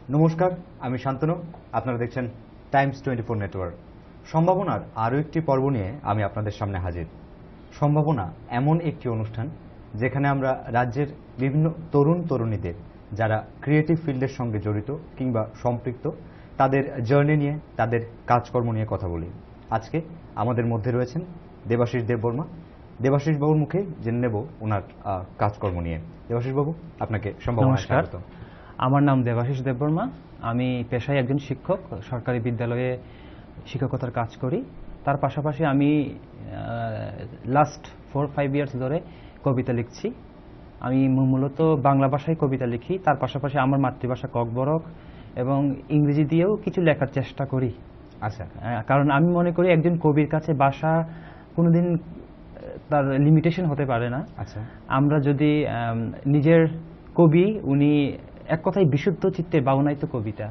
নমস্কার, আমি শান্তনু। আপনারা দেখছেন টাইমস 24 নেটওয়ার্ক। সম্ভাবনার আরও একটি পর্ব নিয়ে আমি আপনাদের সামনে হাজির। সম্ভাবনা এমন একটি অনুষ্ঠান যেখানে আমরা রাজ্যের বিভিন্ন তরুণীদের যারা ক্রিয়েটিভ ফিল্ডের সঙ্গে জড়িত কিংবা সম্পৃক্ত তাদের জার্নি নিয়ে, তাদের কাজকর্ম নিয়ে কথা বলি। আজকে আমাদের মধ্যে রয়েছেন দেবাশিস দেববর্মা। দেবাশিস বাবুর মুখে জেনে নেব ওনার কাজকর্ম নিয়ে। দেবাশিস বাবু, আপনাকে সম্ভাবনায় স্বাগত। আমার নাম দেবাশিস দেববর্মা। আমি পেশায় একজন শিক্ষক, সরকারি বিদ্যালয়ে শিক্ষকতার কাজ করি। তার পাশাপাশি আমি লাস্ট 4-5 ইয়ার্স ধরে কবিতা লিখছি। আমি মূলত বাংলা ভাষায় কবিতা লিখি, তার পাশাপাশি আমার মাতৃভাষা ককবরক এবং ইংরেজি দিয়েও কিছু লেখার চেষ্টা করি। আচ্ছা, কারণ আমি মনে করি একজন কবির কাছে ভাষা কোনোদিন তার লিমিটেশন হতে পারে না। আচ্ছা, আমরা যদি নিজের কবি, উনি এক কথায় বিশুদ্ধ চিত্তে বাউনাইত কবিতা।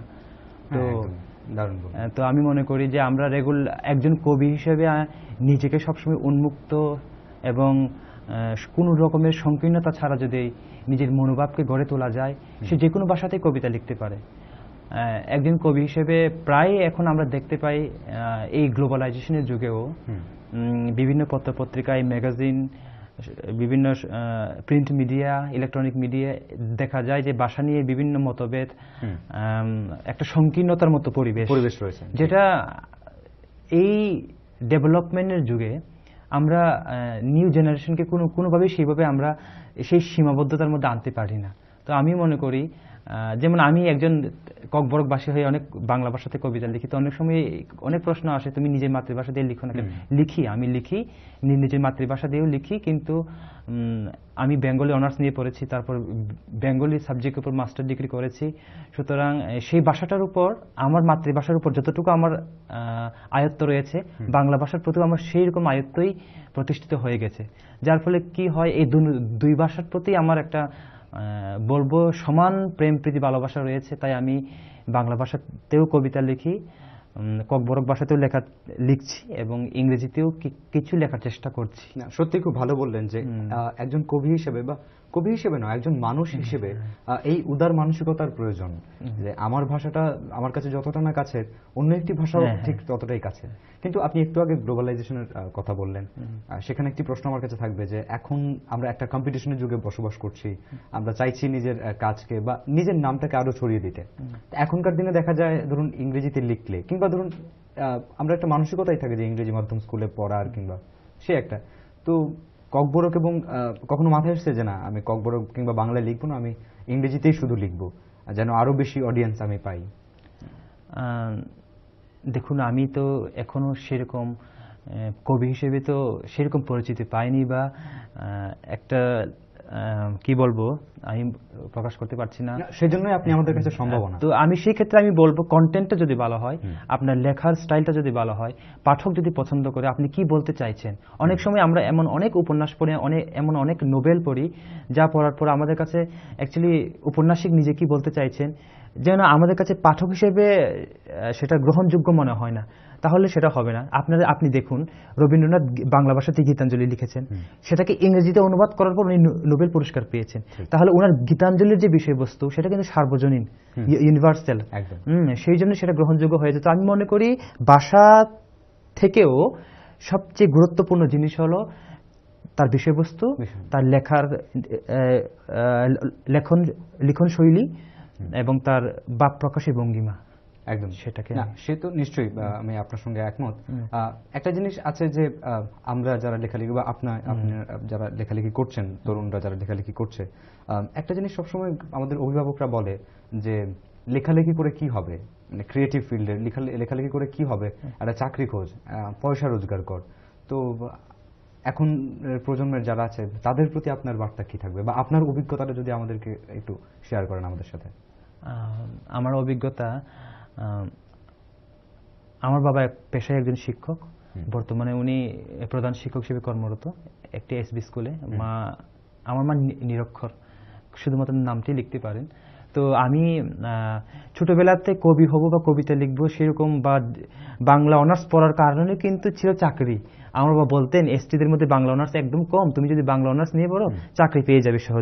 তো আমি মনে করি যে আমরা একজন কবি হিসেবে নিজেকে সবসময় উন্মুক্ত এবং কোনো রকমের সংকীর্ণতা ছাড়া যদি নিজের মনোভাবকে গড়ে তোলা যায়, সে যে কোনো ভাষাতেই কবিতা লিখতে পারে। একজন কবি হিসেবে প্রায় এখন আমরা দেখতে পাই এই গ্লোবালাইজেশনের যুগেও বিভিন্ন পত্রপত্রিকায়, ম্যাগাজিন, বিভিন্ন প্রিন্ট মিডিয়া, ইলেকট্রনিক মিডিয়া দেখা যায় যে ভাষা নিয়ে বিভিন্ন মতভেদ, একটা সংকীর্ণতার মতো পরিবেশ রয়েছে, যেটা এই ডেভেলপমেন্টের যুগে আমরা নিউ জেনারেশনকে কোনোভাবেই সেইভাবে আমরা সেই সীমাবদ্ধতার মধ্যে আনতে পারি না। তো আমি মনে করি, যেমন আমি একজন ককবরকবাসী হয়ে অনেক বাংলা ভাষাতে কবিতা লিখি, তো অনেক সময় অনেক প্রশ্ন আসে, তুমি নিজের মাতৃভাষা দিয়ে লিখো না কেন? আমি লিখি নিজের মাতৃভাষা দিয়েও লিখি, কিন্তু আমি বেঙ্গলি অনার্স নিয়ে পড়েছি, তারপর বেঙ্গলি সাবজেক্টের উপর মাস্টার ডিগ্রি করেছি। সুতরাং সেই ভাষাটার উপর, আমার মাতৃভাষার উপর যতটুকু আমার আয়ত্ত রয়েছে, বাংলা ভাষার প্রতি আমার সেই রকম আয়ত্তই প্রতিষ্ঠিত হয়ে গেছে। যার ফলে কি হয়, এই দুই ভাষার প্রতি আমার একটা বলবো সমান প্রেম প্রীতি ভালোবাসা রয়েছে। তাই আমি বাংলা ভাষাতেও কবিতা লিখি, ককবরক ভাষাতেও লিখছি এবং ইংরেজিতেও কিছু লেখার চেষ্টা করছি। সত্যি খুব ভালো বললেন যে একজন কবি হিসেবে, বা কবি হিসেবে নয়, একজন মানুষ হিসেবে এই উদার মানসিকতার প্রয়োজন। যে আমার ভাষাটা আমার কাছে যতটা না কাছের, অন্য একটি ভাষাও ঠিক ততটাই কাছে। কিন্তু আপনি একটু আগে গ্লোবালাইজেশনের কথা বললেন, সেখানে একটি প্রশ্ন আমার কাছে থাকবে যে এখন আমরা একটা কম্পিটিশনের যুগে বসবাস করছি। আমরা চাইছি নিজের কাজকে বা নিজের নামটাকে আরো ছড়িয়ে দিতে। এখনকার দিনে দেখা যায়, ধরুন ইংরেজিতে লিখলে, কিংবা ধরুন আমরা একটা মানসিকতাই থাকে যে ইংরেজি মাধ্যম স্কুলে পড়ার, কিংবা সে একটা, তো ককবরক এবং কখনো মাথায় এসেছে যে না, আমি ককবরক কিংবা বাংলায় লিখবো না, আমি ইংরেজিতেই শুধু লিখবো, যেন আরো বেশি অডিয়েন্স আমি পাই? দেখুন, আমি তো এখনো সেরকম কবি হিসেবে তো সেরকম পরিচিতি পাইনি, বা একটা কি বলবো আমি প্রকাশ করতে পারছি না। সেজন্যই আপনি আমাদের কাছে সম্ভাবনা। তো আমি সেই ক্ষেত্রে আমি বলবো, কন্টেন্টটা যদি ভালো হয়, আপনার লেখার স্টাইলটা যদি ভালো হয়, পাঠক যদি পছন্দ করে, আপনি কি বলতে চাইছেন। অনেক সময় আমরা এমন অনেক উপন্যাস পড়ি, এমন অনেক নোবেল পড়ি, যা পড়ার পর আমাদের কাছে অ্যাকচুয়ালি উপন্যাসিক নিজে কি বলতে চাইছেন যেন আমাদের কাছে পাঠক হিসেবে সেটা গ্রহণযোগ্য মনে হয় না। তাহলে সেটা হবে না। আপনি দেখুন, রবীন্দ্রনাথ বাংলা ভাষাতে গীতাঞ্জলি লিখেছেন, সেটাকে ইংরেজিতে অনুবাদ করার পর উনি নোবেল পুরস্কার পেয়েছেন। তাহলে ওনার গীতাঞ্জলির যে বিষয়বস্তু, সেটা কিন্তু সার্বজনীন, ইউনিভার্সাল। সেই জন্য সেটা গ্রহণযোগ্য হয়ে যেত। আমি মনে করি ভাষা থেকেও সবচেয়ে গুরুত্বপূর্ণ জিনিস হলো তার বিষয়বস্তু, তার লেখার লিখন শৈলী এবং তার ভাব প্রকাশের ভঙ্গিমা। একদম সেটাকে না, সে তো নিশ্চয়ই আমি আপনার সঙ্গে একমত। একটা জিনিস আছে যে আমরা যারা লেখালেখি, বা আপনার যারা লেখালেখি করছেন, তরুণরা যারা লেখালেখি করছে, একটা জিনিস সবসময় আমাদের অভিভাবকরা বলে যে লেখালেখি করে কি হবে, মানে ক্রিয়েটিভ ফিল্ডের লেখালেখি করে কি হবে, একটা চাকরি খোঁজ, পয়সা রোজগার কর। তো এখন প্রজন্মের যারা আছে তাদের প্রতি আপনার বার্তা কি থাকবে, বা আপনার অভিজ্ঞতাটা যদি আমাদেরকে একটু শেয়ার করেন আমাদের সাথে? আমার অভিজ্ঞতা, আমার বাবা পেশায় একজন শিক্ষক, বর্তমানে উনি প্রধান শিক্ষক হিসেবে কর্মরত একটি এসবি স্কুলে। আমার মা নিরক্ষর, শুধুমাত্র নামটি লিখতে পারেন। তো আমি ছোটবেলাতে কবি হব বা কবিতা লিখবো সেরকম, বা বাংলা অনার্স পড়ার কারণে কিন্তু ছিল চাকরি। আমার বাবা বলতেন, এসটিদের মধ্যে বাংলা অনার্স একদম কম, তুমি যদি বাংলা অনার্স নিয়ে পড়ো চাকরি পেয়ে যাবে সহজেই।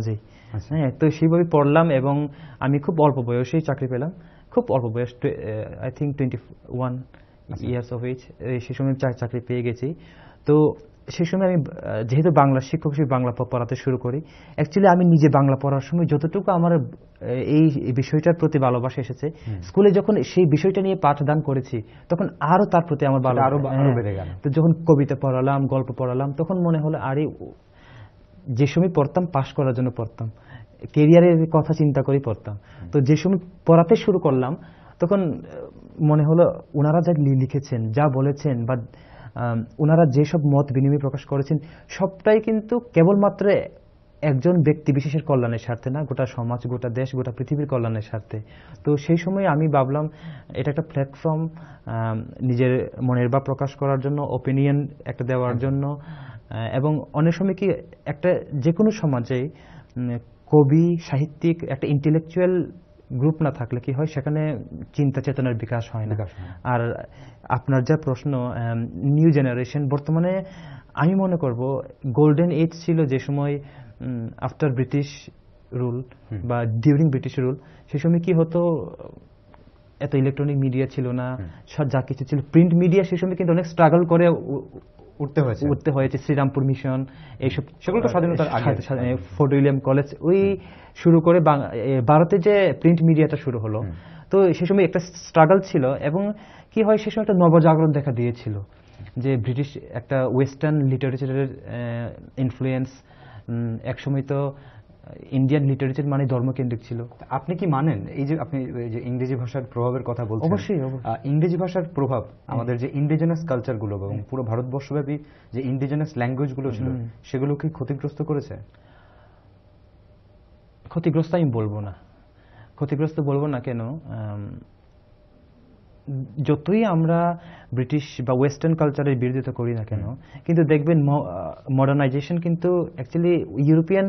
হ্যাঁ, তো সেইভাবে পড়লাম এবং আমি খুব অল্প বয়সেই চাকরি পেলাম, খুব অল্প বয়স, I think 21 years of age, সেই সময় চাকরি পেয়ে গেছি। তো সেই সময় আমি যেহেতু বাংলা শিক্ষক হিসেবে বাংলা পড়াতে শুরু করি। অ্যাকচুয়ালি আমি নিজে বাংলা পড়ার সময় যতটুকু আমার এই বিষয়টার প্রতি ভালোবাসা এসেছে, স্কুলে যখন সেই বিষয়টা নিয়ে পাঠদান করেছি তখন আরো তার প্রতি আমার ভালো আরো বেড়ে গেল। তো যখন কবিতা পড়ালাম, গল্প পড়ালাম, তখন মনে হলো আরে যে সময় পড়তাম পাশ করার জন্য পড়তাম, কেরিয়ারের কথা চিন্তা করে পড়তাম। তো যে সময় পড়াতে শুরু করলাম তখন মনে হলো ওনারা যা লিখেছেন, যা বলেছেন, বা ওনারা যেসব মত বিনিময় প্রকাশ করেছেন সবটাই কিন্তু কেবলমাত্র একজন ব্যক্তি বিশেষের কল্যাণের স্বার্থে না, গোটা সমাজ, গোটা দেশ, গোটা পৃথিবীর কল্যাণের স্বার্থে। তো সেই সময় আমি ভাবলাম এটা একটা প্ল্যাটফর্ম নিজের মনের ভাব প্রকাশ করার জন্য, ওপিনিয়ন একটা দেওয়ার জন্য। এবং অনেক সময় কি একটা যে কোনো সমাজে কবি, সাহিত্যিক, একটা ইন্টেলেকচুয়াল গ্রুপ না থাকলে কি হয়, সেখানে চিন্তা চেতনার বিকাশ হয় না। আর আপনার যা প্রশ্ন, নিউ জেনারেশন, বর্তমানে আমি মনে করব গোল্ডেন এজ ছিল যে সময় আফটার ব্রিটিশ রুল বা ডিউরিং ব্রিটিশ রুল। সেই সময় কি হতো, এত ইলেকট্রনিক মিডিয়া ছিল না, যা কিছু ছিল প্রিন্ট মিডিয়া, সেই সময় কিন্তু অনেক স্ট্রাগল করে উঠতে হয়েছে। শ্রীরামপুর মিশন, এইসব, সেগুলো তো স্বাধীনতার আগে, ফোর্ট উইলিয়াম কলেজ, ওই শুরু করে ভারতে যে প্রিন্ট মিডিয়াটা শুরু হলো। তো সেই সময় একটা স্ট্রাগল ছিল এবং কি হয়, সেই সময় একটা নবজাগরণ দেখা দিয়েছিল যে ব্রিটিশ একটা ওয়েস্টার্ন লিটারেচারের ইনফ্লুয়েন্স। একসময় তো ইন্ডিয়ান লিটারেচার মানে ধর্মকেন্দ্রিক ছিল। আপনি কি মানেন এই যে আপনি যে ইংরেজি ভাষার প্রভাবের কথা বলছেন? অবশ্যই। ইংরেজি ভাষার প্রভাব আমাদের যে ইন্ডিজিনাস কালচারগুলো এবং পুরো ভারতবর্ষব্যাপী যে ইন্ডিজিনাস ল্যাঙ্গুয়েজগুলো ছিল সেগুলো কি ক্ষতিগ্রস্ত করেছে? ক্ষতিগ্রস্ত আমি বলবো না, ক্ষতিগ্রস্ত বলবো না। কেন, যতই আমরা ব্রিটিশ বা ওয়েস্টার্ন কালচারের বিরোধিতা করি না কেন, কিন্তু দেখবেন মডার্নাইজেশন কিন্তু অ্যাকচুয়ালি ইউরোপিয়ান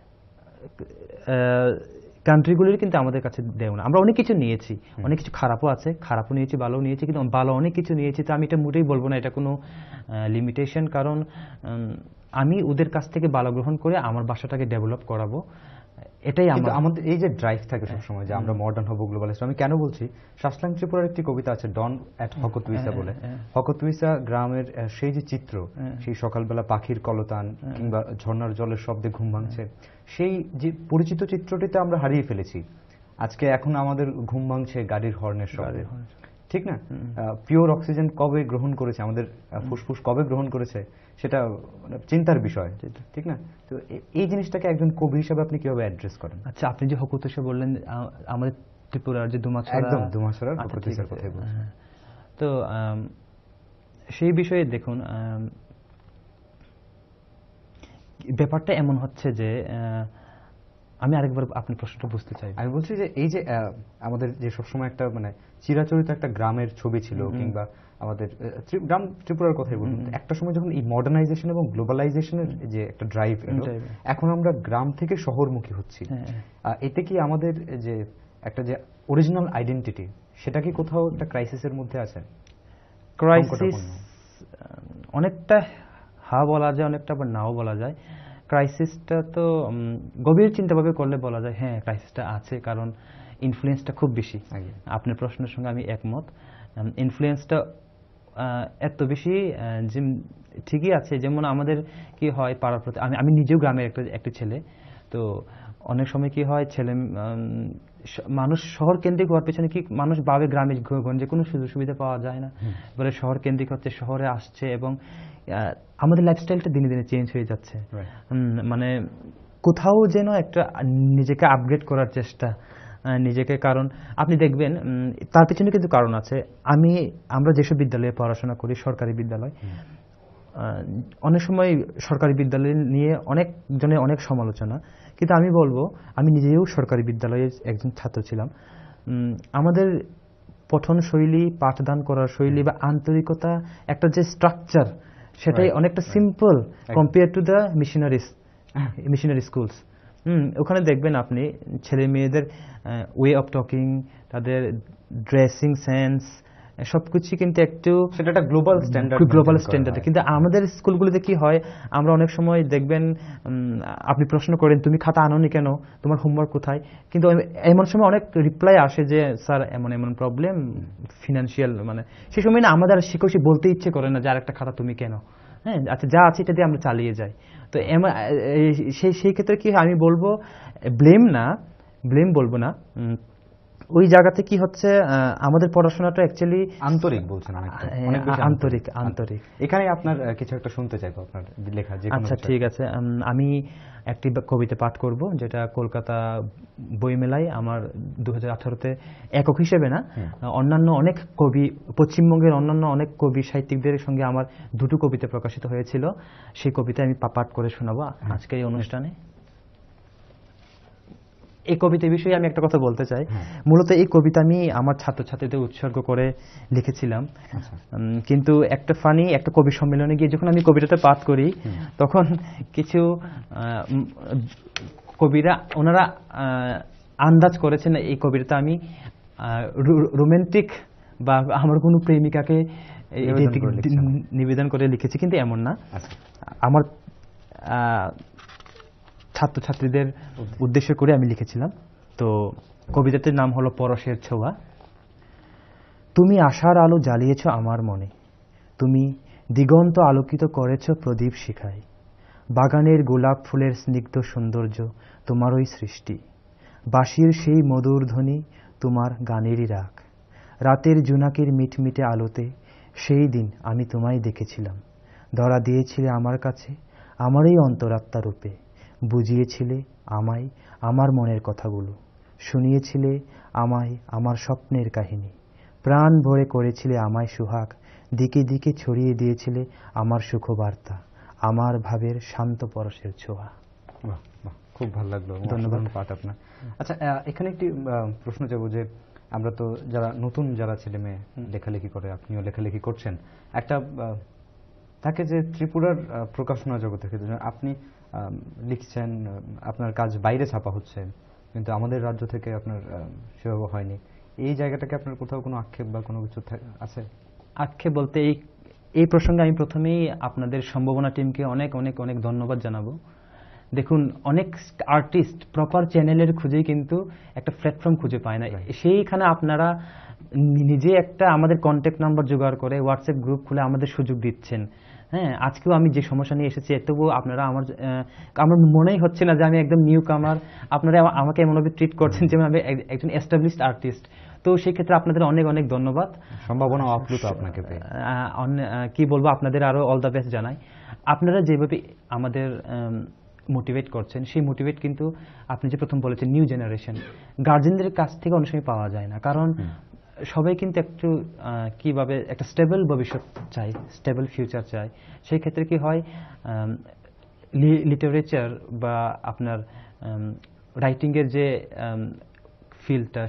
কান্ট্রিগুলির কিন্তু আমাদের কাছে দেও না। আমরা অনেক কিছু নিয়েছি, অনেক কিছু খারাপও আছে, খারাপও নিয়েছি, ভালোও নিয়েছি, কিন্তু ভালো অনেক কিছু নিয়েছি। তো আমি এটা মোটেই বলবো না এটা কোনো লিমিটেশন, কারণ আমি ওদের কাছ থেকে ভালো গ্রহণ করে আমার ভাষাটাকে ডেভেলপ করাবো, এটাই আমাদের এই যে ড্রাইভ থাকে সবসময় যে আমরা মডার্ন হবো, গ্লোবালাইজড। আমি কেন বলছি, শাসলাং ত্রিপুরার একটি কবিতা আছে ডন অ্যাট হকতউইসা বলে। হকতউইসা গ্রামের সেই যে চিত্র, সেই সকালবেলা পাখির কলতান কিংবা ঝর্ণার জলের শব্দে ঘুম ভাঙছে, সেই যে পরিচিত চিত্রটিতে আমরা হারিয়ে ফেলেছি। আজকে এখন আমাদের ঘুম ভাঙছে গাড়ির হর্নের শব্দে, ঠিক না? পিওর অক্সিজেন কবে গ্রহণ করেছে, আমাদের ফুসফুস কবে গ্রহণ করেছে, সেটা চিন্তার বিষয়, ঠিক না? তো এই জিনিসটাকে একজন কবি হিসেবে আপনি কিভাবে অ্যাড্রেস করেন? আচ্ছা, আপনি যে হকতউইসা বললেন, আমাদের ত্রিপুরার যে দুমাছড়ার হকতউইসার কথাই বলছেন। তো সেই বিষয়ে দেখুন, ব্যাপারটা এমন হচ্ছে যে আমি আরেকবার আপনার প্রশ্নটা বুঝতে চাই। আমি বলছি যে এই যে আমাদের যে সবসময় একটা মানে চিরাচরিত একটা গ্রামের ছবি ছিল, কিংবা আমাদের গ্রাম ত্রিপুরার কথাই বলুন, একটা সময় যখন এই মডার্নাইজেশন এবং গ্লোবালাইজেশনের যে একটা ড্রাইভ এলো, এখন আমরা গ্রাম থেকে শহরমুখী হচ্ছি। এতে কি আমাদের যে একটা যে অরিজিনাল আইডেন্টিটি, সেটা কি কোথাও একটা ক্রাইসিসের মধ্যে আছে? ক্রাইসিস অনেকটা হা বলা যায়, অনেকটা আবার নাও বলা যায়। ক্রাইসিসটা তো গভীর চিন্তাভাবে করলে বলা যায় হ্যাঁ ক্রাইসিসটা আছে, কারণ ইনফ্লুয়েন্সটা খুব বেশি। আপনার প্রশ্নের সঙ্গে আমি একমত, ইনফ্লুয়েন্সটা এত বেশি যে ঠিকই আছে। যেমন আমাদের কি হয় পাড়ার প্রতি, আমি নিজেও গ্রামের একটা ছেলে, তো অনেক সময় কি হয় মানুষ শহর কেন্দ্রিক হওয়ার পেছনে কি মানুষ ভাবে গ্রামে গঞ্জে কোনো সুযোগ সুবিধা পাওয়া যায় না, বলে শহর কেন্দ্রিক হচ্ছে, শহরে আসছে, এবং আমাদের লাইফস্টাইলটা দিনে দিনে চেঞ্জ হয়ে যাচ্ছে। মানে কোথাও যেন একটা নিজেকে আপগ্রেড করার চেষ্টা নিজেকে, কারণ আপনি দেখবেন তার পিছনে কিন্তু কারণ আছে। আমরা যেসব বিদ্যালয়ে পড়াশোনা করি, সরকারি বিদ্যালয়, অনেক সময় সরকারি বিদ্যালয় নিয়ে অনেক জনের অনেক সমালোচনা, কিন্তু আমি বলবো আমি নিজেও সরকারি বিদ্যালয়ের একজন ছাত্র ছিলাম। আমাদের পঠন শৈলী, পাঠদান করার শৈলী বা আন্তরিকতা, একটা যে স্ট্রাকচার, সেটাই অনেকটা simple compare to the missionary schools. ওখানে দেখবেন আপনি ছেলে মেয়েদের ওয়ে অফ টকিং, তাদের ড্রেসিং সেন্স, সবকিছু কিন্তু একটু সেটা একটা গ্লোবাল স্ট্যান্ডার্ড, গ্লোবাল স্ট্যান্ডার্ড। কিন্তু আমাদের স্কুলগুলোতে কি হয়, আমরা অনেক সময় দেখবেন আপনি প্রশ্ন করেন তুমি খাতা আনোনি কেন, তোমার হোমওয়ার্ক কোথায়, কিন্তু এমন সময় অনেক রিপ্লাই আসে যে স্যার এমন এমন প্রবলেম, ফিনান্সিয়াল, মানে সেই সময় না আমাদের শিক্ষক বলতে ইচ্ছে করে না যে আরেকটা খাতা তুমি কেন, হ্যাঁ আচ্ছা যা আছে এটা দিয়ে আমরা চালিয়ে যাই। তো সেই ক্ষেত্রে কি আমি বলবো, ব্লেম বলবো না, ওই জায়গাতে কি হচ্ছে আমাদের পড়াশোনাটা অ্যাকচুয়ালি আন্তরিক বলছেন, অনেক বেশি আন্তরিক। এখানে আপনার কিছু একটা শুনতে চাইবো, আপনার লেখা যে আচ্ছা ঠিক আছে, আমি একটি কবিতা পাঠ করব যেটা কলকাতা বইমেলায় আমার 2018-তে একক হিসেবে না, অন্যান্য অনেক কবি, পশ্চিমবঙ্গের অন্যান্য অনেক কবি সাহিত্যিকদের সঙ্গে আমার দুটো কবিতা প্রকাশিত হয়েছিল। সেই কবিতা আমি পাঠ করে শোনাবো আজকের এই অনুষ্ঠানে। এই কবিতার বিষয়ে আমি একটা কথা বলতে চাই। মূলত এই কবিতা আমি আমার ছাত্রছাত্রীদের উৎসর্গ করে লিখেছিলাম, কিন্তু একটা কবি সম্মেলনে গিয়ে যখন আমি কবিতাটা পাঠ করি তখন কিছু কবিরা ওনারা আন্দাজ করেছেন এই কবিতাটা আমি রোমান্টিক বা আমার কোনো প্রেমিকাকে নিবেদন করে লিখেছি, কিন্তু এমন না। আমার ছাত্রছাত্রীদের উদ্দেশ্য করে আমি লিখেছিলাম। তো কবিতাটির নাম হলো পরশের ছোঁয়া। তুমি আশার আলো জ্বালিয়েছ আমার মনে, তুমি দিগন্ত আলোকিত করেছ প্রদীপ শিখায়, বাগানের গোলাপ ফুলের স্নিগ্ধ সৌন্দর্য তোমারই সৃষ্টি, বাঁশির সেই মধুর ধ্বনি তোমার গানেরই রাগ, রাতের জোনাকির মিটমিটে আলোতে সেই দিন আমি তোমায় দেখেছিলাম, ধরা দিয়েছিলে আমার কাছে আমারই অন্তরাত্মা রূপে, বুঝিয়েছিলে আমায় আমার মনের কথাগুলো, শুনিয়েছিলে আমায় আমার স্বপ্নের কাহিনী, প্রাণ ভরে করেছিলে আমায় সুহাগ, দিকে দিকে ছড়িয়ে দিয়েছিলে আমার সুখবার্তা, আমার ভাবের শান্ত পরশের ছোঁয়া। খুব ভালো লাগলো, ধন্যবাদ পাঠ আপনার। আচ্ছা, এখানে একটি প্রশ্ন চাইবো যে আমরা তো যারা ছেলে মেয়ে লেখালেখি করে, আপনিও লেখালেখি করছেন, একটা তাকে যে ত্রিপুরার প্রকাশনা জগতে আপনি লিখছেন, আপনার কাজ বাইরে ছাপা হচ্ছে, কিন্তু আমাদের রাজ্য থেকে আপনার সেভাবে হয়নি, এই জায়গাটাকে আপনার কোথাও কোনো আক্ষেপ বা কোনো কিছু আছে? আক্ষেপ বলতে এই প্রসঙ্গে আমি প্রথমেই আপনাদের সম্ভাবনা টিমকে অনেক অনেক অনেক ধন্যবাদ জানাবো। দেখুন, অনেক আর্টিস্ট প্রপার চ্যানেলের খুঁজেই কিন্তু একটা প্ল্যাটফর্ম খুঁজে পায় না, সেইখানে আপনারা নিজে একটা আমাদের কন্ট্যাক্ট নাম্বার জোগাড় করে হোয়াটসঅ্যাপ গ্রুপ খুলে আমাদের সুযোগ দিচ্ছেন। হ্যাঁ, আজকেও আমি যে সমস্যা নিয়ে এসেছি, তবুও আপনারা আমার মনেই হচ্ছে না যে আমি একদম নিউ কামার, আপনারা আমাকে এমনভাবে ট্রিট করছেন যেমন আমি একজন এস্টাবলিশড আর্টিস্ট। তো সেই ক্ষেত্রে আপনাদের অনেক অনেক ধন্যবাদ, সম্ভাবনা আপ্লুত আপনাকে পেয়ে। কি বলবো, আপনাদের আরো অল দ্য বেস্ট জানাই। আপনারা যেভাবে আমাদের মোটিভেট করছেন, সেই মোটিভেট কিন্তু আপনি যে প্রথম বলেছেন নিউ জেনারেশন, গার্জেনদের কাছ থেকে অনেক সময় পাওয়া যায় না, কারণ সবাই কিন্তু একটু কিভাবে একটা স্টেবল ভবিষ্যৎ চাই, স্টেবল ফিউচার চাই। সেই ক্ষেত্রে কি হয়, লিটারেচার বা আপনার রাইটিংয়ের যে ফিল্ডটা,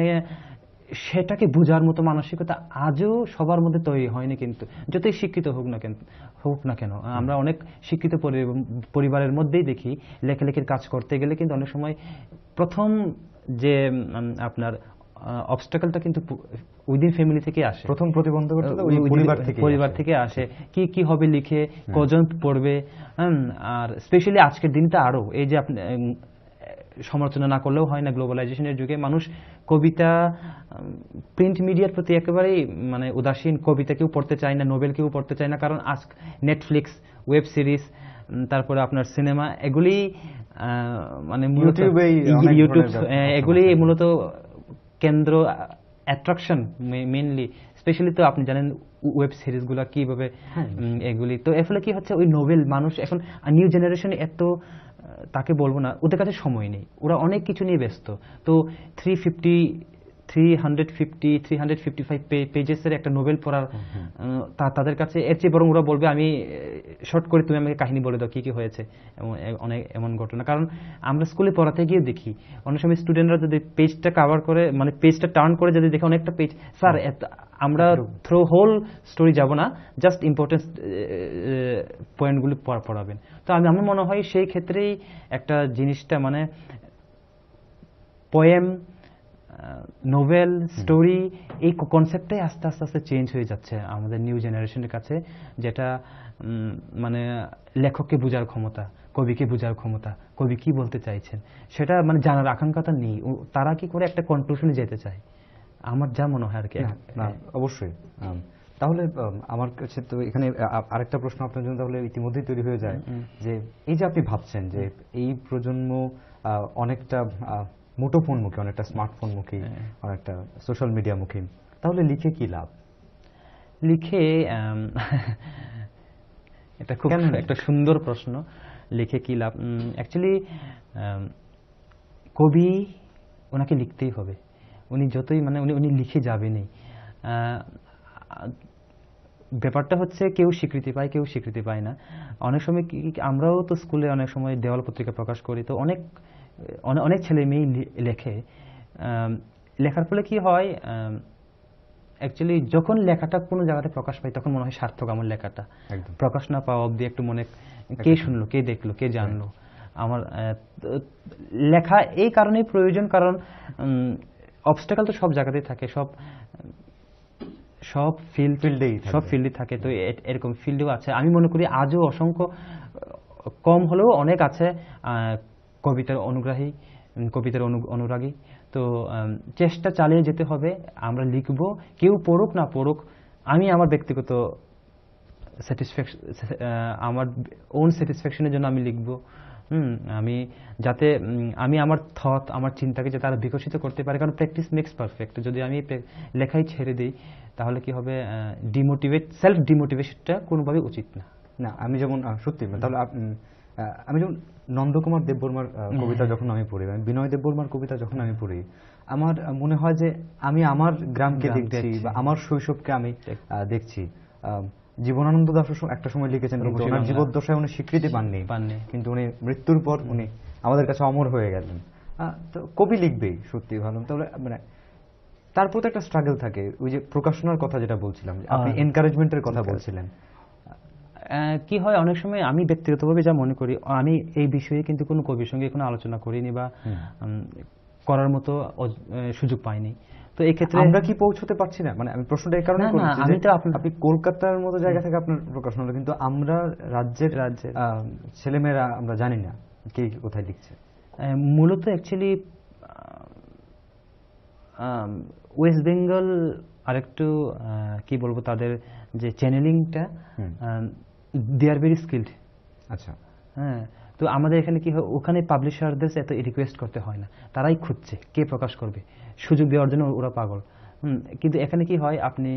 সেটাকে বোঝার মতো মানসিকতা আজও সবার মধ্যে তৈরি হয়নি। কিন্তু যতই শিক্ষিত হোক না কেন, আমরা অনেক শিক্ষিত পরিবারের মধ্যেই দেখি লেখালেখির কাজ করতে গেলে কিন্তু অনেক সময় প্রথম যে আপনার অবস্টাকলটা কিন্তু উইদিন ফ্যামিলি থেকে আসে, প্রথম প্রতিবন্ধকতা পরিবার থেকে আসে। কি হবে লিখে, কজন পড়বে, আর স্পেশালি আজকের দিনটা আরো, এই যে আপনি সমালোচনা না করলেও হয় না, গ্লোবালাইজেশনের যুগে মানুষ কবিতা, প্রিন্ট মিডিয়ার প্রতি একেবারেই মানে উদাসীন, কবিতা কেউ পড়তে চায় না, নোবেল কেউ পড়তে চায় না, কারণ আজ নেটফ্লিক্স, ওয়েব সিরিজ, তারপরে আপনার সিনেমা, এগুলি মানে ইউটিউব, এগুলি মূলত কেন্দ্র, অ্যাট্রাকশন মেইনলি, স্পেশালি তো আপনি জানেন ওয়েব সিরিজগুলো কিভাবে এগুলি। তো এর ফলে কি হচ্ছে, ওই নোবেল মানুষ এখন নিউ জেনারেশন এত, তাকে বলবো না, ওদের কাছে সময় নেই, ওরা অনেক কিছু নিয়ে ব্যস্ত। তো 355 পেজেসের একটা নোবেল পড়ার তাদের কাছে এর চেয়ে বরং ওরা বলবে আমি শর্ট করে তুমি আমাকে কাহিনী বলে দাও কি কি হয়েছে, অনেক এমন ঘটনা। কারণ আমরা স্কুলে পড়াতে গিয়ে দেখি অনেক সময় স্টুডেন্টরা যদি পেজটা কাভার করে, মানে পেজটা টার্ন করে যদি দেখে অনেকটা পেজ, স্যার আমরা থ্রো হোল স্টোরি যাব না, জাস্ট ইম্পর্টেন্ট পয়েন্টগুলি পড়াবেন। তো আমার মনে হয় সেই ক্ষেত্রেই একটা জিনিসটা, মানে পোয়েম, নোভেল স্টোরি এই কনসেপ্টটাই আস্তে আস্তে আস্তে চেঞ্জ হয়ে যাচ্ছে আমাদের নিউ জেনারেশনের কাছে, যেটা মানে লেখককে বোঝার ক্ষমতা, কবিকে বোঝার ক্ষমতা, কবি কি বলতে চাইছেন সেটা মানে জানার আকাঙ্ক্ষাটা নেই। তারা কি করে একটা কনক্লুশনে যেতে চায়, আমার যা মনে হয় আর কি। না অবশ্যই। তাহলে আমার কাছে তো এখানে আরেকটা প্রশ্ন আপনার জন্য তাহলে ইতিমধ্যেই তৈরি হয়ে যায়, যে এই যে আপনি ভাবছেন যে এই প্রজন্ম অনেকটা মুঠোফোনমুখী, অনেকটা স্মার্টফোনমুখী, অনেকটা সোশ্যাল মিডিয়ামুখী, তাহলে লিখে কি লাভ? লিখে এটা খুব একটা সুন্দর প্রশ্ন। লিখে কি লাভ? অ্যাকচুয়ালি কবি, ওনাকে লিখতেই হবে। উনি যতই মানে উনি লিখে যাবেনই। ব্যাপারটা হচ্ছে কেউ স্বীকৃতি পায়, কেউ স্বীকৃতি পায় না। অনেক সময় আমরাও তো স্কুলে অনেক সময় দেওয়াল পত্রিকা প্রকাশ করি, তো অনেক অনেক ছেলে মেয়ে লেখে। লেখার ফলে কি হয়, অ্যাকচুয়ালি যখন লেখাটা কোনো জায়গাতে প্রকাশ পায় তখন মনে হয় সার্থক আমার লেখাটা। প্রকাশ না পাওয়া অবধি একটু মনে কে শুনলো, কে দেখলো, কে জানলো। আমার লেখা এই কারণেই প্রয়োজন, কারণ অবস্টাকেল তো সব জায়গাতেই থাকে, সব ফিল্ডেই থাকে। তো এরকম ফিল্ডেও আছে। আমি মনে করি আজও অসংখ্য, কম হলেও অনেক আছে কবিতার অনুগ্রাহী, কবিতার অনুরাগী। তো চেষ্টা চালিয়ে যেতে হবে। আমরা লিখব, কেউ পড়ুক না পড়ুক, আমি আমার ব্যক্তিগত আমার ওন স্যাটিসফ্যাকশনের জন্য আমি লিখব। আমি যাতে আমি আমার থট, আমার চিন্তাকে যাতে আরো বিকশিত করতে পারি, কারণ প্র্যাকটিস মেক্স পারফেক্ট। যদি আমি লেখাই ছেড়ে দিই তাহলে কি হবে, সেলফ ডিমোটিভেশনটা কোনোভাবে উচিত না। না আমি যেমন সত্যি, তাহলে আমি যেমন নন্দকুমার দেববর্মার কবিতা যখন আমি পড়ি, বিনয় দেববর্মার কবিতা যখন আমি পড়ি, আমার মনে হয় যে আমি আমার গ্রামকে দেখছি বা আমার শৈশবকে আমি দেখছি। জীবনানন্দ দাশ একটা সময় লিখেছেন, কিন্তু ওনার জীবদ্দশায় উনি স্বীকৃতি পাননি, কিন্তু উনি মৃত্যুর পর উনি আমাদের কাছে অমর হয়ে গেলেন। তো কবি লিখবেই সত্যি ভালো, তাহলে মানে তার প্রতি একটা স্ট্রাগল থাকে। ওই যে প্রকাশনার কথা যেটা বলছিলাম, আপনি এনকারেজমেন্টের কথা বলছিলেন, কি হয় অনেক সময় আমি ব্যক্তিগতভাবে যা মনে করি, আমি এই বিষয়ে কিন্তু কোনো কবির সঙ্গে কোনো আলোচনা করিনি বা করার মতো সুযোগ পাইনি। তো এই ক্ষেত্রে আমরা কি পৌঁছতে পারছি না, মানে আমি প্রশ্নটা এই কারণে করছি যে আপনি কলকাতার মতো জায়গা থেকে আপনার প্রকাশনা হলো, কিন্তু আমরা রাজ্যের ছেলেমেয়েরা আমরা জানি না কে কোথায় লিখছে। মূলত অ্যাকচুয়ালি ওয়েস্ট বেঙ্গল আরেকটু কি বলবো, তাদের যে চ্যানেলিংটা, দে আর ভেরি স্কিল্ড। আচ্ছা, হ্যাঁ। তো আমাদের এখানে কি হয়, ওখানে পাবলিশারদের এত রিকোয়েস্ট করতে হয় না, তারাই খুঁজছে কে প্রকাশ করবে, সুযোগ দেওয়ার জন্য ওরা পাগল। কিন্তু এখানে কি হয়, আপনি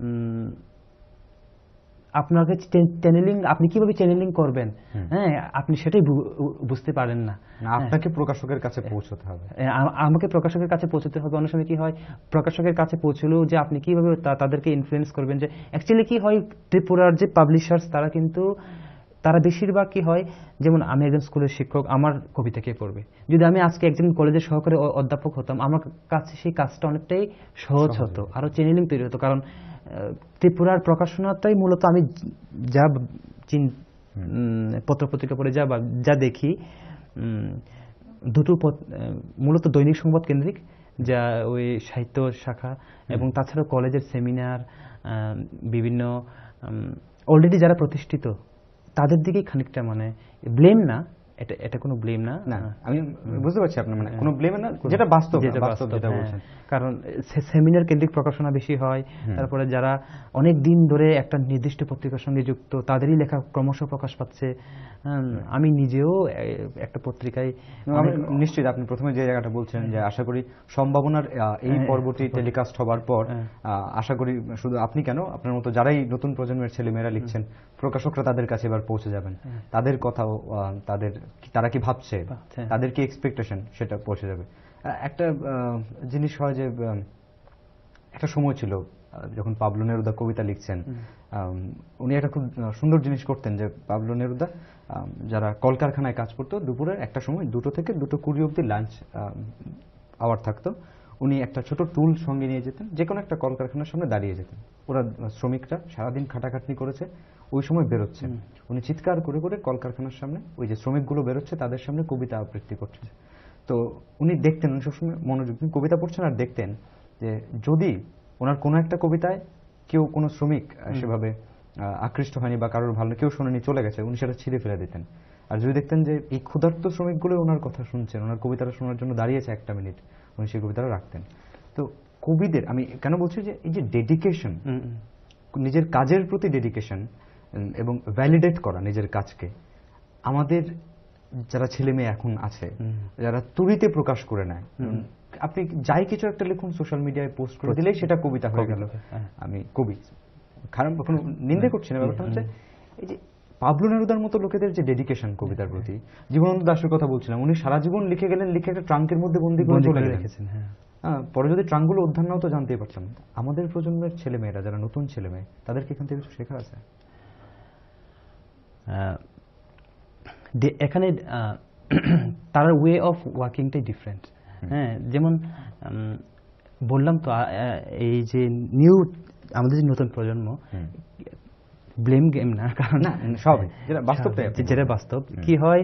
আপনাকে চ্যানেলিং, আপনি কিভাবে চ্যানেলিং করবেন, হ্যাঁ, আপনি সেটাই বুঝতে পারেন না। আপনাকে প্রকাশকের কাছে পৌঁছতে হবে, আমাকে প্রকাশকের কাছে পৌঁছতে হবে। অনেক সময় কি হয়, প্রকাশকের কাছে পৌঁছলেও যে আপনি কিভাবে তাদেরকে ইনফ্লুয়েন্স করবেন। যে অ্যাকচুয়ালি কি হয়, ত্রিপুরার যে পাবলিশার্স তারা বেশিরভাগ কি হয়, যেমন আমি একজন স্কুলের শিক্ষক, আমার কবিতা কে পড়বে? যদি আমি আজকে একজন কলেজের সহকারী অধ্যাপক হতাম, আমার কাছে সেই কাজটা অনেকটাই সহজ হতো, আরো চ্যানেলিং তৈরি হতো। কারণ ত্রিপুরার প্রকাশনাটাই মূলত আমি যা পত্রপত্রিকা পড়ে যা দেখি, দুটো মূলত দৈনিক সংবাদ কেন্দ্রিক, যা ওই সাহিত্য শাখা, এবং তাছাড়াও কলেজের সেমিনার, বিভিন্ন অলরেডি যারা প্রতিষ্ঠিত তাদের দিকেই খানিকটা, মানে ব্লেম না, এটা কোনো ব্লেম না, আমি বুঝতে পারছি আপনার মানে কোনো ব্লেম না, যেটা বাস্তব যেটা বলছেন। কারণ সেমিনার কেন্দ্রিক প্রকাশনা বেশি হয়। তারপরে যারা অনেক দিন ধরে একটা নির্দিষ্ট পত্রিকার সঙ্গে যুক্ত, তাদেরই লেখা ক্রমশ প্রকাশ পাচ্ছে। আমি নিজেও একটা পত্রিকায়, নিশ্চিত আপনি প্রথমে যে জায়গাটা বলছেন যে আশা করি সম্ভাবনার এই পর্বটি টেলিকাস্ট হবার পর আশা করি শুধু আপনি কেন, আপনার মতো যারাই নতুন প্রজন্মের ছেলেমেয়েরা লিখছেন, প্রকাশকরা তাদের কাছে এবার পৌঁছে যাবেন, তাদের কথাও, তারা কি ভাবছে, তাদের কি এক্সপেকটেশন, সেটা পৌঁছে যাবে। একটা জিনিস হয় যে একটা সময় ছিল যখন পাবলো নেরুদা কবিতা লিখছেন, উনি একটা খুব সুন্দর জিনিস করতেন, যে পাবলো নেরুদা যারা কলকারখানায় কাজ করতো, দুপুরের একটা সময় 2টো থেকে 2:20 অবধি লাঞ্চ আওয়ার থাকতো, উনি একটা ছোট টুল সঙ্গে নিয়ে যেতেন, যে কোনো একটা কলকারখানার সামনে দাঁড়িয়ে যেতেন। ওরা শ্রমিকরা সারাদিন খাটাখাটনি করেছে, ওই সময় বেরোচ্ছে, উনি চিৎকার করে করে কলকারখানার সামনে ওই যে শ্রমিকগুলো বেরোচ্ছে তাদের সামনে কবিতা আবৃত্তি করছে। তো উনি দেখতেন, উনি সবসময় মনোযোগ দিয়ে কবিতা পড়ছেন আর দেখতেন যে যদি ওনার কোনো একটা কবিতায় কেউ কোনো শ্রমিক সেভাবে আকৃষ্ট হয়নি বা কারোর ভালো কেউ শোনেনি, চলে গেছে, উনি সেটা ছিঁড়ে ফেলে দিতেন। আর যদি দেখতেন যে এই ক্ষুধার্ত শ্রমিকগুলো ওনার কথা শুনছেন, ওনার কবিতাটা শোনার জন্য দাঁড়িয়েছে একটা মিনিট, উনি সেই কবিতাটা রাখতেন। তো কবিদের আমি কেন বলছি যে এই যে ডেডিকেশন, নিজের কাজের প্রতি ডেডিকেশন এবং ভ্যালিডেট করা নিজের কাজকে, আমাদের যারা ছেলে মেয়ে এখন আছে, যারা তুড়িতে প্রকাশ করে নেয়, আপনি যাই কিছু একটা লিখুন সোশ্যাল মিডিয়ায় পোস্ট করে দিলেই সেটা কবিতা হয়ে গেল, আমি কবি। খারাপ কোনো নিন্দে করছি না, ব্যাপারটা হচ্ছে এই যে পাবলো নেরুদার মতো লোকেদের যে ডেডিকেশন কবিতার প্রতি। জীবনানন্দ দাশের কথা বলছিলাম, উনি সারা জীবন লিখে গেলেন, লিখে একটা ট্রাঙ্কের মধ্যে বন্দি করে চলে রেখেছেন। পরে যদি ট্রাঙ্কগুলো উদ্ধার নাও তো জানতেই পারতাম। আমাদের প্রজন্মের ছেলে মেয়েরা যারা নতুন ছেলে মেয়ে, তাদেরকে এখান থেকে কিছু শেখা আছে? এখানে তার ওয়ে অফ ওয়ার্কিংটাই ডিফারেন্ট। হ্যাঁ, যেমন বললাম তো, এই যে আমাদের যে নতুন প্রজন্ম, ব্লেম গেম না, কারণ সবই যেটা বাস্তব কি হয়,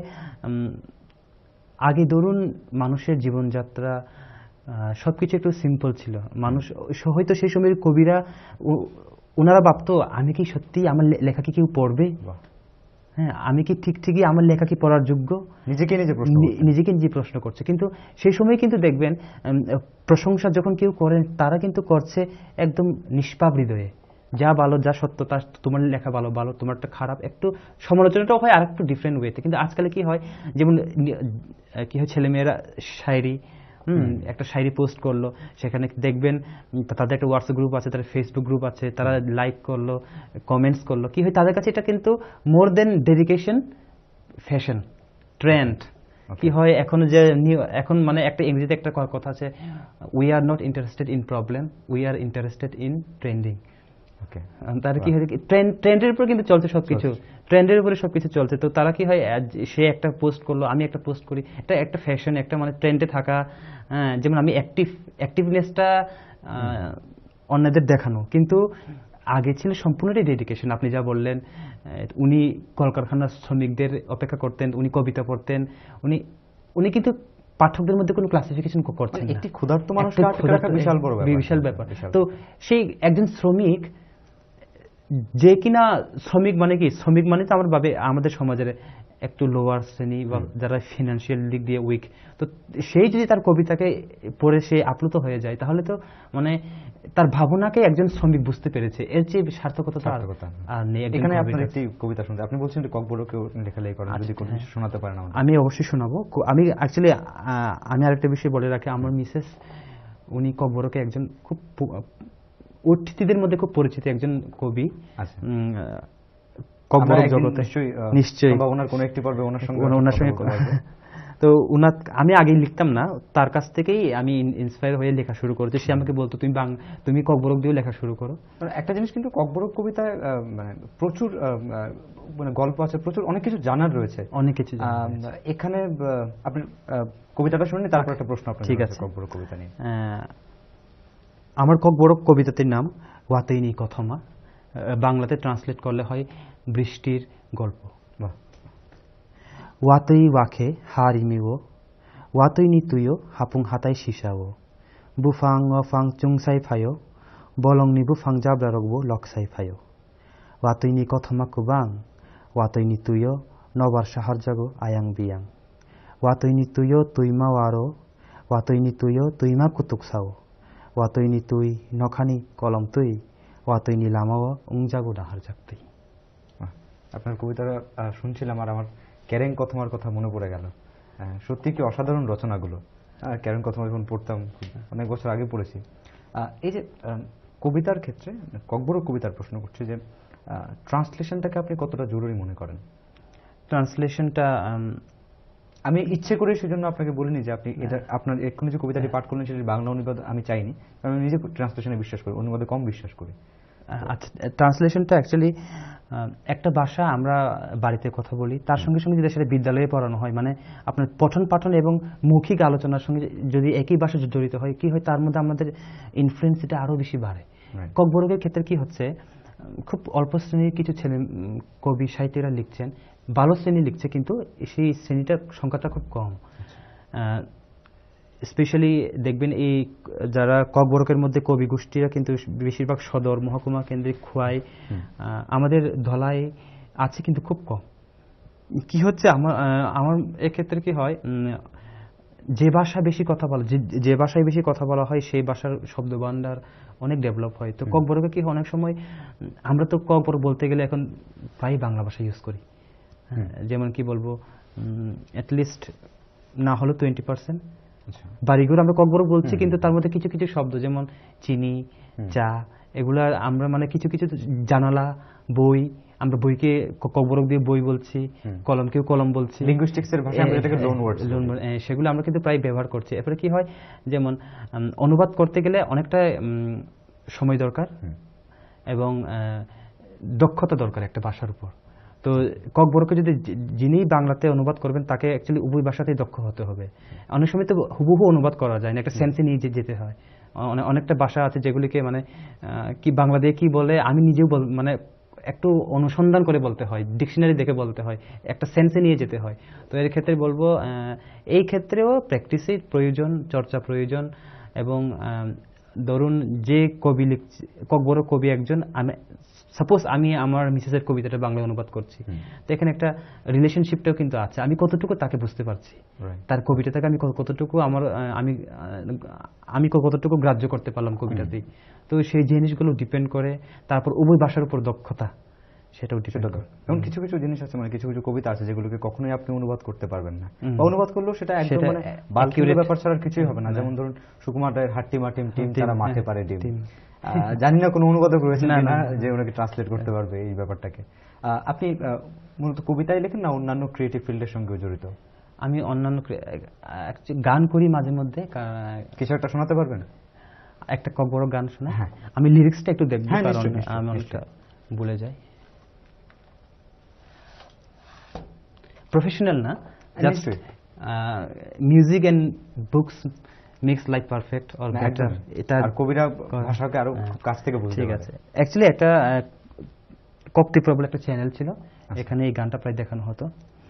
আগে ধরুন মানুষের জীবনযাত্রা সবকিছু একটু সিম্পল ছিল। মানুষ হয়তো সেই সময়ের কবিরা ওনারা ভাবতো আমি কি সত্যি আমার লেখা কি কেউ পড়বে, হ্যাঁ আমি কি ঠিকই আমার লেখা কি পড়ার যোগ্য, নিজেকে নিজে প্রশ্ন করছে। কিন্তু সেই সময় কিন্তু দেখবেন প্রশংসা যখন কেউ করেন, তারা কিন্তু করছে একদম নিষ্পাপ হৃদয়ে, যা ভালো যা সত্য তা, তোমার লেখা ভালো ভালো, তোমারটা খারাপ, একটু সমালোচনাটাও হয় আর একটু ডিফারেন্ট ওয়েতে। কিন্তু আজকাল কি হয়, যেমন কি হয়, ছেলেমেয়েরা শায়রি, একটা শায়রি পোস্ট করলো, সেখানে দেখবেন তাদের একটা হোয়াটসঅ্যাপ গ্রুপ আছে, তাদের ফেসবুক গ্রুপ আছে, তারা লাইক করলো, কমেন্টস করলো, কি হয় তাদের কাছে এটা কিন্তু more than dedication, fashion, trend. কি হয় এখন মানে একটা ইংরেজিতে একটা কথা আছে, we are not interested in problem, we are interested in trending. তারা কি হয়, ট্রেন্ডের উপর কিন্তু চলছে সবকিছু, ট্রেন্ডের উপরে সবকিছু চলছে। তো তারা কি হয়, সে একটা পোস্ট করলো, আমি একটা পোস্ট করি, এটা একটা ফ্যাশন, একটা মানে ট্রেন্ডে থাকা। যেমন আমি অ্যাক্টিভনেসটা অন্যদের দেখানো, কিন্তু আগে ছিল সম্পূর্ণটাই ডেডিকেশন। আপনি যা বললেন, উনি কলকারখানার শ্রমিকদের অপেক্ষা করতেন, উনি কবিতা পড়তেন, উনি কিন্তু পাঠকদের মধ্যে কোনো ক্লাসিফিকেশন করছেন না। একটি ক্ষুধার্ত মানুষকে আটকে রাখা বিশাল ব্যাপার। তো সেই একজন শ্রমিক, যে কিনা শ্রমিক মানে কি, শ্রমিক মানে তো আমাদের সমাজের একটু লোয়ার শ্রেণী বা যারা ফিনান্সিয়াল দিক দিয়ে উইক, তো সেই যদি তার কবিতাকে পড়ে সে আপ্লুত হয়ে যায়, তাহলে তো মানে তার ভাবনাকে একজন শ্রমিক বুঝতে পেরেছে, এর চেয়ে সার্থকতা আর নেই। এখানে আপনার একটি কবিতা শুনতে, আপনি বলছেন যে ককবরকেও লেখালেখি করেন, যদি কোনো কিছু শোনাতে পারেন আমাদের। আমি অবশ্যই শোনাবো। আমি অ্যাকচুয়ালি আমি আরেকটা বিষয় বলে রাখি, আমার মিসেস উনি ককবরকে একজন খুব অতিথিদের মধ্যে খুব পরিচিত একজন কবি। ককবরক জগতে নিশ্চয়ই ওনার কোনো একটি পর্বে ওনার সঙ্গে তো আমি আগে লিখতাম না, তার কাছ থেকেই আমি ইন্সপায়ার হয়ে লেখা শুরু করেছি। সে আমাকে বলতো তুমি ককবরক দিয়ে লেখা শুরু করো। একটা জিনিস কিন্তু ককবরক কবিতায় মানে প্রচুর মানে গল্প আছে, প্রচুর অনেক কিছু জানার রয়েছে, অনেক কিছু। এখানে আপনি কবিতাটা শুনে তারপর একটা প্রশ্ন আপনার। ঠিক আছে, ককবরক কবিতা নিয়ে আমার ককবরক কবিতাটির নাম ওয়াতইনি কথমা, বাংলাতে ট্রান্সলেট করলে হয় বৃষ্টির গল্প। ওয়াতই ওয়াখে হারিমিও, ওয়াতইনি তুইও হাপুং হাতাই সিসাও, বুফাং ওয়াফাং চুংসাই ফায়ো, বলংনি বুফাং জাবরা রগবো লকসাই ফায়ো, ওয়াতইনি কথমা কুবাং, ওয়াতইনি তুইও নবার সাহার জাগো আয়াং বিয়াং, ওয়াতইনি তুইও তুইমা ওয়ারো, ওয়াতইনি তুইও তুইমা কুতুকসাও, ওয়াতইনি তুই নখানি কলম তুই, ওয়াতইনি লামাও উংজাগো ডাহার জাগতুই। আপনার কবিতাটা শুনছিলাম আর আমার ক্যারেং কথমার কথা মনে পড়ে গেল। সত্যি কি অসাধারণ রচনাগুলো। ক্যারেং কথমা যখন পড়তাম, অনেক বছর আগে পড়েছি। এই যে কবিতার ক্ষেত্রে ককবরক কবিতার প্রশ্ন করছি যে ট্রান্সলেশনটাকে আপনি কতটা জরুরি মনে করেন? ট্রান্সলেশনটা আমি ইচ্ছে করে সেজন্য আপনাকে বলিনি যে আপনি এটা আপনার এক্ষুনি যে কবিতাটি পাঠ করলেন সেটি বাংলা অনুবাদ আমি চাইনি, আমি নিজে ট্রান্সলেশনে বিশ্বাস করি, অনুবাদে কম বিশ্বাস করি। আচ্ছা, ট্রান্সলেশনটা অ্যাকচুয়ালি একটা ভাষা আমরা বাড়িতে কথা বলি, তার সঙ্গে সঙ্গে যদি সেটা বিদ্যালয়ে পড়ানো হয়, মানে আপনার পঠন পাঠন এবং মৌখিক আলোচনার সঙ্গে যদি একই ভাষা জড়িত হয়, কি হয় তার মধ্যে আমাদের ইনফ্লুয়েন্স এটা আরও বেশি বাড়ে। ককবরকের ক্ষেত্রে কি হচ্ছে, খুব অল্প শ্রেণীর কিছু ছেলে কবি সাহিত্যিকরা লিখছেন, ভালো শ্রেণী লিখছে, কিন্তু সেই শ্রেণীটার সংখ্যাটা খুব কম। স্পেশালি দেখবেন এই যারা ককবরকের মধ্যে কবি গোষ্ঠীরা কিন্তু বেশিরভাগ সদর মহকুমা কেন্দ্রিক খোয়াই, আমাদের ধলাই আছে কিন্তু খুব কম। কি হচ্ছে আমার এক্ষেত্রে কি হয়, যে ভাষা বেশি কথা বলা, যে ভাষায় বেশি কথা বলা হয় সেই ভাষার শব্দভাণ্ডার অনেক ডেভেলপ হয়। তো ককবরকে কি অনেক সময় আমরা তো ককবরক বলতে গেলে এখন প্রায় বাংলা ভাষা ইউজ করি। যেমন কি বলবো, অ্যাটলিস্ট না হলো 20%। বাড়িঘর আমরা ককবরক বলছি, কিন্তু তার মধ্যে কিছু কিছু শব্দ যেমন চিনি, চা, এগুলা আমরা মানে কিছু কিছু জানালা, বই, আমরা বইকে ককবরক দিয়ে বই বলছি, কলমকেও কলম বলছি। লিঙ্গুইস্টিক্সের ভাষায় আমরা এটাকে লোন ওয়ার্ডস, সেগুলো আমরা কিন্তু প্রায় ব্যবহার করছি। এরপরে কি হয়, যেমন অনুবাদ করতে গেলে অনেকটা সময় দরকার এবং দক্ষতা দরকার একটা ভাষার উপর। তো ককবরককে যদি যিনি বাংলাতে অনুবাদ করবেন তাকে অ্যাকচুয়ালি উভয় ভাষাতেই দক্ষ হতে হবে। অনেক সময় তো হুবহু অনুবাদ করা যায় না, একটা সেন্সে নিয়ে যেতে হয়। অনেকটা ভাষা আছে যেগুলিকে মানে কি বাংলা দিয়ে কি বলে আমি নিজেও মানে একটু অনুসন্ধান করে বলতে হয়, ডিকশনারি দেখে বলতে হয়, একটা সেন্সে নিয়ে যেতে হয়। তো এর ক্ষেত্রে বলবো এই ক্ষেত্রেও প্র্যাকটিসের প্রয়োজন, চর্চা প্রয়োজন। এবং ধরুন যে কবি লিখছে, ককবরক কবি একজন, সাপোজ আমি আমার মিসেসের কবিতাটা বাংলায় অনুবাদ করছি, তো এখানে একটা রিলেশনশিপটাও কিন্তু আছে। আমি কতটুকু তাকে বুঝতে পারছি, তার কবিতা থেকে আমি কতটুকু আমি কতটুকু গ্রাহ্য করতে পারলাম কবিতাতে। তো সেই জিনিসগুলো ডিপেন্ড করে। তারপর উভয় ভাষার উপর দক্ষতা, সেটাও ডিপেন্ড করে। এমন কিছু কিছু জিনিস আছে, মানে কিছু কিছু কবিতা আছে যেগুলোকে কখনোই আপনি অনুবাদ করতে পারবেন না, বা অনুবাদ করলেও সেটা একদম মানে বালকির ব্যাপার ছাড়া কিছুই হবে না। যেমন ধরুন সুকুমার রায়ের হাট্টি মাটিম টিম তারা মাঠে পারে ডিম। জানি না কোনো অনুবাদক রয়েছে না যে ওনাকে ট্রান্সলেট করতে পারবে এই ব্যাপারটাকে। আপনি মূলত কবিতাই লেখেন না অন্যান্য ক্রিয়েটিভ ফিল্ডের সঙ্গেও জড়িত? আমি অন্যান্য গান করি মাঝে মধ্যে। কিছু একটা শোনাতে পারবেন? একটা ককবরক গান শোনা। আমি লিরিক্সটা একটু দেখবো, কারণ আমি অনেকটা ভুলে যাই। প্রফেশনাল না, just music and books makes life perfect or better. এটা আর কবিরা ভাষাকে আরো কাছ থেকে বুঝতে পারে। ঠিক আছে। অ্যাকচুয়ালি একটা কক্তিপ্র বলে একটা চ্যানেল ছিল, এখানে এই গানটা প্রায় দেখানো হতো।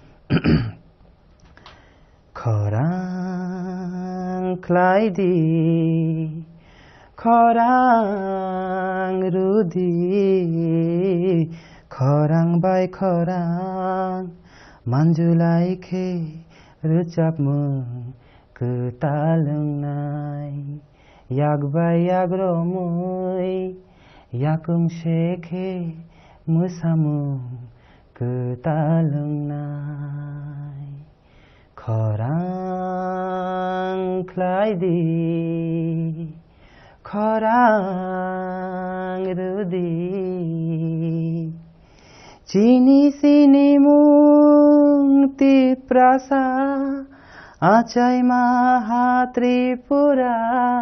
খরাং ক্লাইদি খরাং রুদি খরাং বাই খরাং manjulaike rucapmung ketalungnai yagbai yagromui yakung sheke musamung ketalungnai khorang klaidi khorang rudi চিনি চিনি মুক্তি প্রাসা আচাই মাহা ত্রিপুরা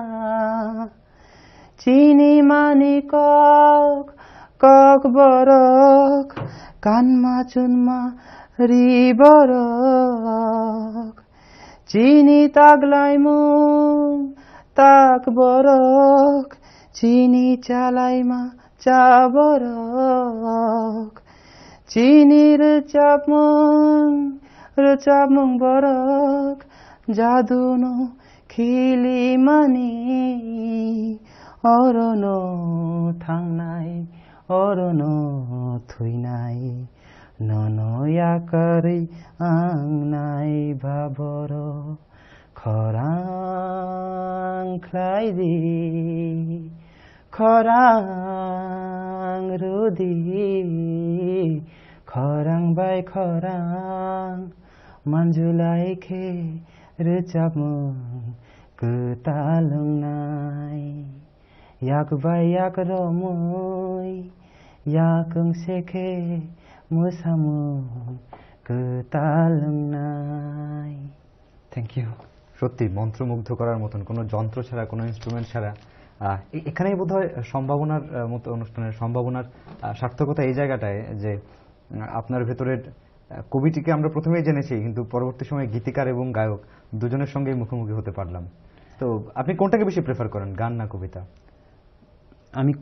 চিনি মানি কক কক বরক কানমা চুনমা রি বরক চিনি তাগলাই মুং তাক বরক চিনি চালাইমা চা বরক চিনি রুচাপমুং বরক জাদুনো খিলি মানি অরনো থাংনাই অরনো থুইনাই ননয়াকারি আংনাই ভাবর খরাং খ্লাইদি খরাং রুদি খরাং বাই খরাং manjulaike rucapmung ketalungnai yakbai yakromui yakung seke musamung ketalungnai. Thank you. সত্যি মন্ত্রমুগ্ধ করার মতন, কোনো যন্ত্র ছাড়া, কোনো ইনস্ট্রুমেন্ট ছাড়া। এখানেই বোধহয় সম্ভাবনার মতো অনুষ্ঠানের সম্ভাবনার সার্থকতা এই জায়গাটায় যে আপনার ভেতরের কবিটিকে আমরা প্রথমেই জেনেছি, কিন্তু পরবর্তী সময়ে গীতিকার এবং গায়ক দুজনের সঙ্গেই মুখোমুখি হতে পারলাম। তো আপনি কোনটাকে বেশি প্রেফার করেন, গান না কবিতা? আমি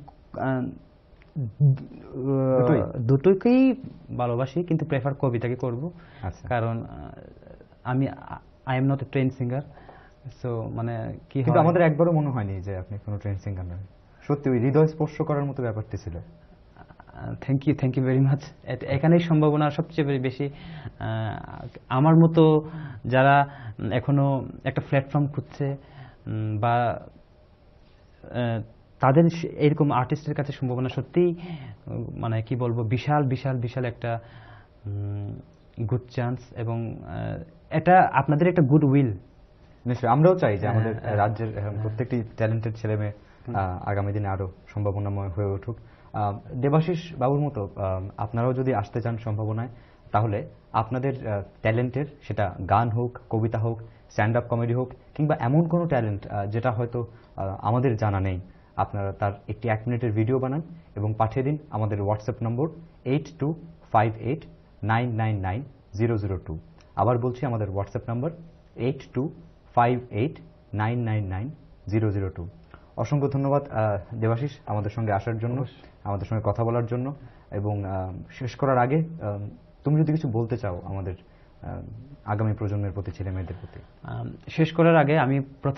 দুটোকেই ভালোবাসি, কিন্তু প্রেফার কবিতাকে করব। কারণ আমি I am not a train singer. So মানে কি কিন্তু হয়, আমাদের একবারও মনে হয়নি যে আপনি কোনো ট্রেন সিঙ্গার নন। সত্যি ওই হৃদয় স্পর্শ করার মতো ব্যাপারটি ছিল। Thank you very much. এখানেই সম্ভাবনা সবচেয়ে বেশি। আমার মতো যারা এখনো একটা প্ল্যাটফর্ম খুঁজছে বা তাদের এরকম আর্টিস্টের কাছে সম্ভাবনা সত্যিই মানে কি বলবো, বিশাল বিশাল বিশাল একটা গুড চান্স, এবং এটা আপনাদের একটা গুড উইল। নিশ্চয়ই আমরাও চাই যে আমাদের রাজ্যের প্রত্যেকটি ট্যালেন্টেড ছেলে মেয়ে আগামী দিনে আরো সম্ভাবনাময় হয়ে উঠুক। দেবাশিস বাবুর মতো আপনারাও যদি আসতে চান সম্ভাবনায়, তাহলে আপনাদের ট্যালেন্টের, সেটা গান হোক, কবিতা হোক, স্ট্যান্ড আপ কমেডি হোক, কিংবা এমন কোনো ট্যালেন্ট যেটা হয়তো আমাদের জানা নেই, আপনারা তার একটি 1 মিনিটের ভিডিও বানান এবং পাঠিয়ে দিন আমাদের হোয়াটসঅ্যাপ নম্বর 8258999002। আবার বলছি, আমাদের হোয়াটসঅ্যাপ নম্বর 8258999002। অসংখ্য ধন্যবাদ দেবাশিস আমাদের সঙ্গে আসার জন্য, আমাদের সঙ্গে কথা বলার জন্য। এবং শেষ করার আগে তুমি যদি কিছু বলতে চাও আমাদের আগামী প্রজন্মের প্রতি, ছেলে মেয়েদের প্রতি। শেষ করার আগে আমি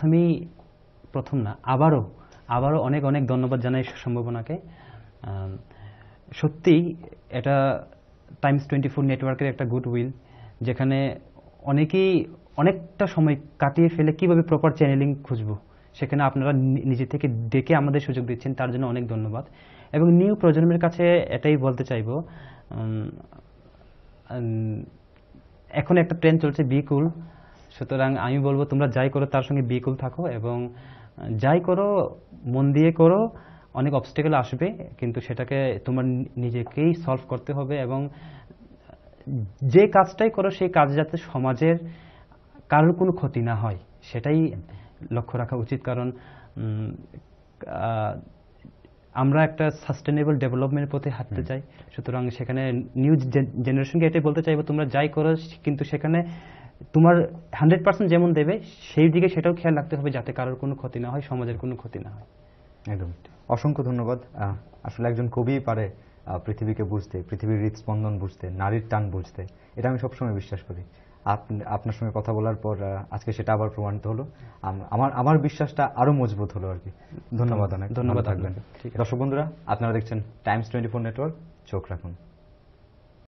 আবারও অনেক অনেক ধন্যবাদ জানাই সম্ভাবনাকে। সত্যি এটা টাইমস 24 নেটওয়ার্কের একটা গুড উইল, যেখানে অনেকেই অনেকটা সময় কাটিয়ে ফেলে কিভাবে প্রপার চ্যানেলিং খুঁজবো, সেখানে আপনারা নিজে থেকে ডেকে আমাদের সুযোগ দিচ্ছেন, তার জন্য অনেক ধন্যবাদ। এবং নিউ প্রজন্মের কাছে এটাই বলতে চাইবো, এখন একটা ট্রেন্ড চলছে বি কুল। সুতরাং আমি বলবো তোমরা যাই করো তার সঙ্গে বি কুল থাকো, এবং যাই করো মন দিয়ে করো। অনেক অবস্টেকেল আসবে, কিন্তু সেটাকে তোমার নিজেকেই সলভ করতে হবে, এবং যে কাজটাই করো সেই কাজ যাতে সমাজের কারোর কোনো ক্ষতি না হয় সেটাই লক্ষ্য রাখা উচিত। কারণ আমরা একটা সাস্টেনেবল ডেভেলপমেন্টের পথে হাঁটতে চাই। সুতরাং সেখানে নিউ জেনারেশনকে এটাই বলতে চাইবো, তোমরা যাই করো কিন্তু সেখানে তোমার 100% যেমন দেবে, সেই দিকে সেটাও খেয়াল রাখতে হবে যাতে কারোর কোনো ক্ষতি না হয়, সমাজের কোনো ক্ষতি না হয়। একদম অসংখ্য ধন্যবাদ। আসলে একজন কবি পারে পৃথিবীকে বুঝতে, পৃথিবীর হৃদস্পন্দন বুঝতে, নারীর টান বুঝতে। এটা আমি সবসময় বিশ্বাস করি। আপনার সঙ্গে কথা বলার পর আজকে সেটা আবার প্রমাণিত হলো। আমার বিশ্বাসটা আরো মজবুত হলো আর কি। ধন্যবাদ, অনেক ধন্যবাদ থাকবেন। দর্শক বন্ধুরা, আপনারা দেখছেন টাইমস 24 নেটওয়ার্ক, চোখ রাখুন।